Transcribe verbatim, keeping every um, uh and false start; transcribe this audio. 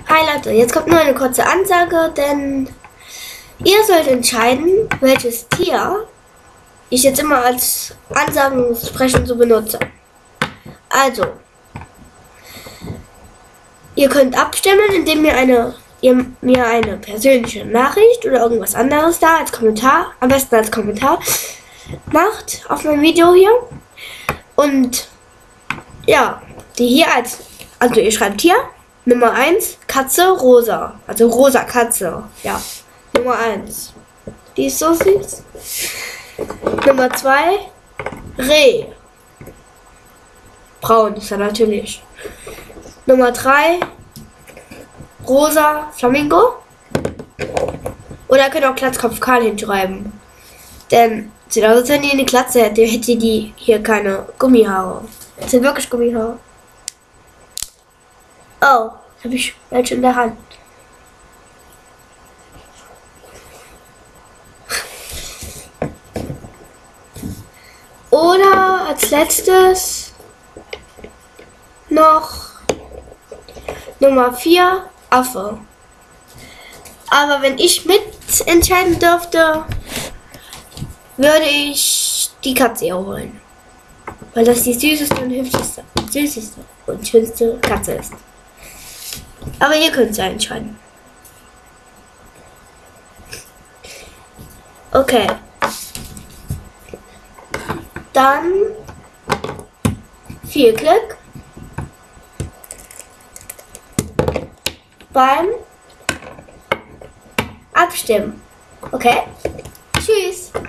Hi Leute, jetzt kommt nur eine kurze Ansage, denn ihr sollt entscheiden, welches Tier ich jetzt immer als Ansagensprechen so benutze. Also, ihr könnt abstimmen, indem ihr eine ihr mir eine persönliche Nachricht oder irgendwas anderes da als Kommentar, am besten als Kommentar, macht auf mein Video hier. Und ja, die hier als, also ihr schreibt hier Nummer eins, Katze, rosa. Also rosa Katze, ja. Nummer eins. Die ist so süß. Nummer zwei, Reh. Braun ist er natürlich. Nummer drei, rosa Flamingo. Oder ihr könnt auch Glatzkopf Karl hinschreiben. Denn sieht aus, als wenn die eine Glatze hätte, hätte die hier keine Gummihaare. Das sind wirklich Gummihaare. Oh, habe ich welche in der Hand. Oder als letztes noch Nummer vier, Affe. Aber wenn ich mit entscheiden dürfte, würde ich die Katze holen. Weil das die süßeste und hübscheste, süßeste und schönste Katze ist. Aber ihr könnt es ja entscheiden. Okay. Dann viel Glück beim Abstimmen. Okay? Tschüss.